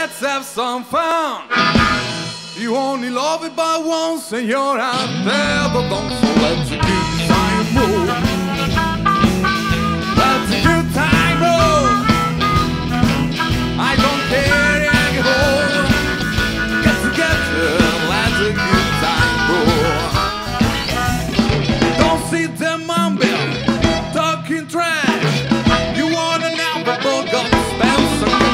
let's have some fun. You only love it but once and you're out there but don't, so let's a good time roll. Let's a good time roll. I don't care anymore. Get together, let's a good time roll. Don't sit there mumbling, talking trash. You wanna now but both got to spend some cash.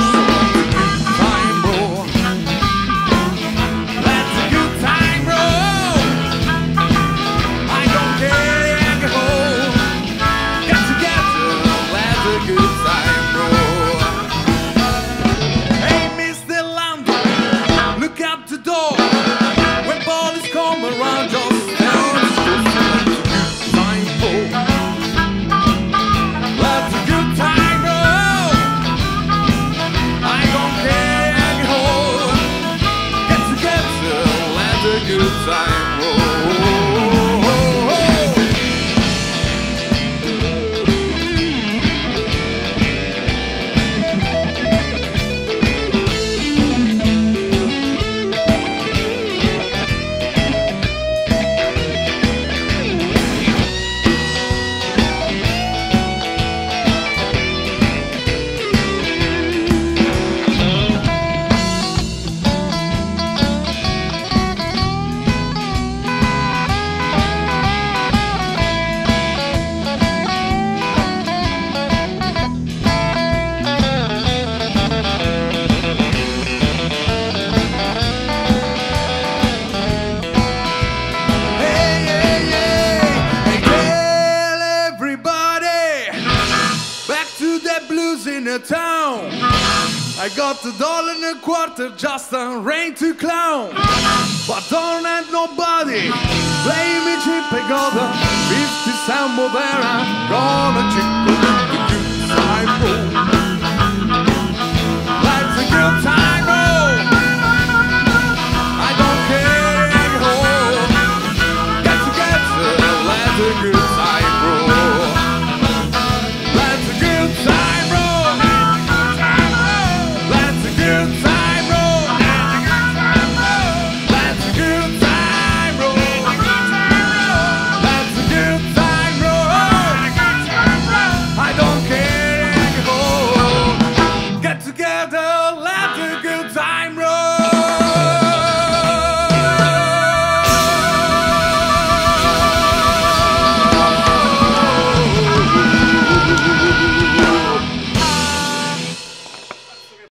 Town. I got $1.25 just a rain to clown, but don't let nobody play me cheap. I got a 50 cent Modera, gonna cheap.